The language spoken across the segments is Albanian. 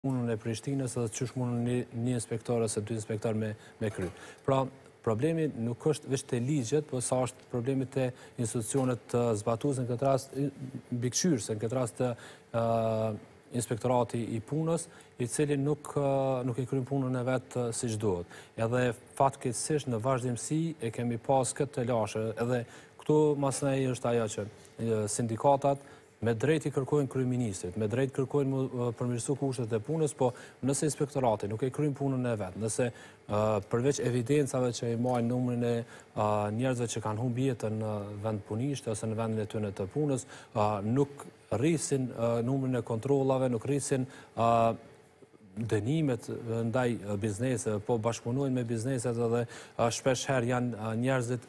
punën e Prishtinës edhe çysh mundën një inspektor ose dy inspektor me kry. Pra, problemi nuk është vetëm te ligjet, por sa është problemi te institucionet të zbatuese, në këtë rast mbikëqyrëse, në këtë rast inspektorati i punës, i cili nuk e kryen punën e vet siç duhet. Edhe fatkeqësisht në vazhdimsi e kemi pas këtë lashë, edhe këtu masnej është ajo që sindikatat me drejt i kërkojnë kryeministrit, me drejt kërkojnë përmirësu kushtet e punës, po nëse inspektorati nuk e kryen punën e vet, nëse përveç evidencave që i marrin numrin e njerëzve që kanë humbur jetën në vend punishte ose në vendin e tyre të punës, nuk rrisin numrin e kontrollave, nuk rrisin dënimet ndaj bizneseve, po bashkëpunojnë me bizneset edhe shpesh herë janë njerëzit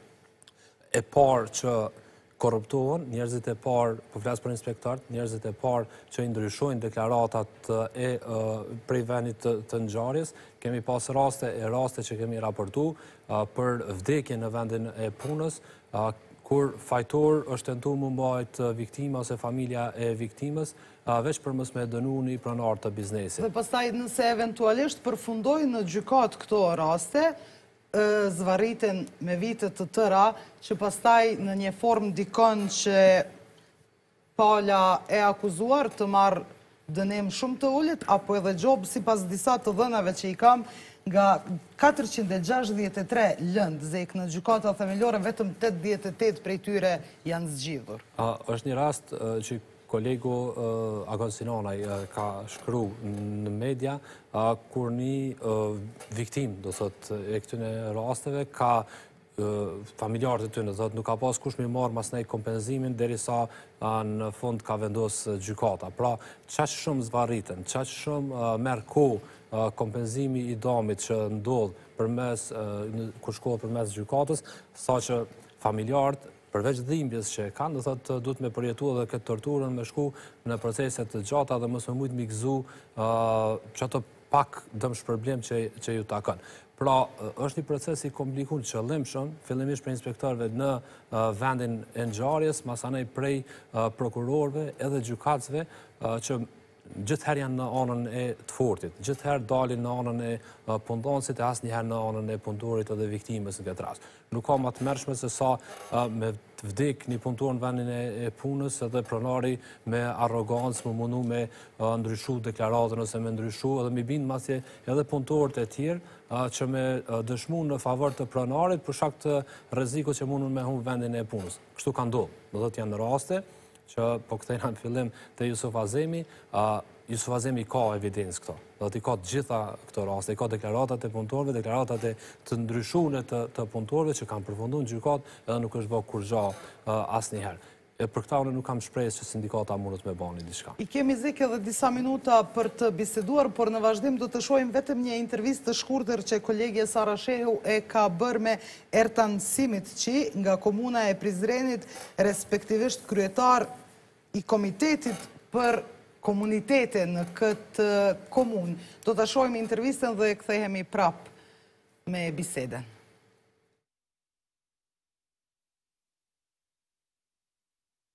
e parë që korruptohen, njerëzit e parë, po flas për inspektorët, njerëzit e parë që i ndryshojnë deklaratat prej vendit të ngjarjes. Kemi pas raste që kemi raportuar për vdekje në vendin e punës, kur fajtor është tentuar më mbajt viktima ose familja e viktimës, veç për mos me dënu një pronar të biznesit. Dhe pastaj nëse eventualisht përfundojnë në gjykat këto raste, zvarriten me vitet të tëra, që pastaj në një formë dikon që pala e akuzuar të marrë dënim shumë të ulët, apo edhe gjobë sipas disa të dhënave që i kam, nga 463 lëndë zek në gjykata themelore, vetëm 88 prej tyre janë zgjidhur. Është një rast që kolegu Agon Sinonaj ka shkru në media, kur një viktim, do thot, e këtyne rasteve, ka familjarët e tyre, nuk ka pas kush me marrë mas nej kompenzimin, derisa në fund ka vendos gjykata. Pra, qaq shumë zvarriten, qaq shumë merë kohë kompenzimi i damit që ndodh kur shkohet përmes gjykatës, sa që familjarët përveç dhimbjes që kanë, do thotë duhet me përjetu edhe këtë torturën, me shku në proceset të gjata dhe mos me mujt mi gëzu që ato pak dëmshpërblim që ju takon. Pra, është një proces i komplikuar qëllimshëm, fillimisht për inspektorëve në vendin e ngjarjes, masanej prej prokurorëve edhe gjykatësve që gjithherë janë në anën e të fortit, gjithherë dalin në anën e punëdhënësit e asnjëherë në anën e punëtorit edhe viktimës në këtë rast. Nuk ka më të mërshme se sa me të vdek një punëtor në vendin e punës edhe pronari me arrogancë më mundu me ndryshu deklaratën ose me ndryshu edhe me bindë masje edhe punëtorët e tjerë që me dëshmu në favor të pronarit për shkak të rrezikut që mundun me humbë vendin e punës. Kështu ka ndodhur. Do thotë janë raste që po kthejna në fillim të Jusuf Azemi, Jusuf Azemi ka evidencë këto. Do t'i ka të gjitha këto raste, i ka deklaratat e punëtorëve, deklaratat e të ndryshuara të punëtorëve që kanë përfunduar në gjykat edhe nuk është bërë kurrë asnjëherë. Për këta unë nuk kam shpresë që sindikata mundet me bani diçka. I kemi zek edhe disa minuta për të biseduar, por në vazhdim do të shohim vetëm një intervistë të shkurtër që kolegja Sara Shehu e ka bërë me Ertan Simitçi nga komuna e Prizrenit, respektivisht kryetar i komitetit për komunitete në këtë komunë. Do të shohim intervistën dhe kthehemi prap me biseden.